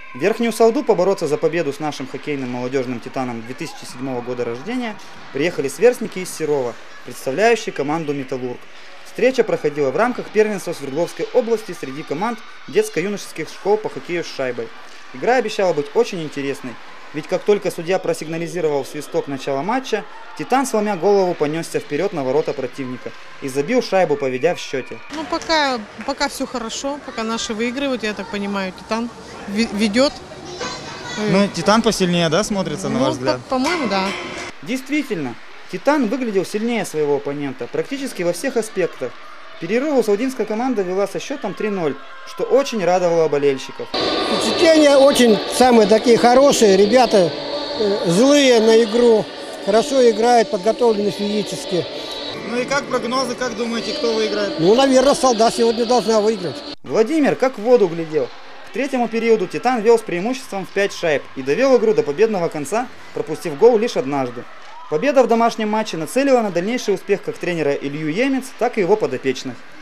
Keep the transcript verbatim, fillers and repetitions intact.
В Верхнюю Салду побороться за победу с нашим хоккейным молодежным титаном две тысячи седьмого года рождения приехали сверстники из Серова, представляющие команду «Металлург». Встреча проходила в рамках первенства Свердловской области среди команд детско-юношеских школ по хоккею с шайбой. Игра обещала быть очень интересной, ведь как только судья просигнализировал свисток начала матча, «Титан», сломя голову, понесся вперед на ворота противника и забил шайбу, поведя в счете. Ну, пока, пока все хорошо, пока наши выигрывают, я так понимаю, «Титан» ведет. Ну, «Титан» посильнее, да, смотрится, на ну, ваш взгляд? По- по-моему, да. Действительно, «Титан» выглядел сильнее своего оппонента практически во всех аспектах. В перерыву саудинская команда вела со счетом три ноль, что очень радовало болельщиков. Впечатления очень самые такие хорошие, ребята э, злые на игру, хорошо играют, подготовлены физически. Ну и как прогнозы, как думаете, кто выиграет? Ну, наверное, «Салда» сегодня должна выиграть. Владимир как в воду глядел. К третьему периоду «Титан» вел с преимуществом в пять шайб и довел игру до победного конца, пропустив гол лишь однажды. Победа в домашнем матче нацелила на дальнейший успех как тренера Илью Емец, так и его подопечных.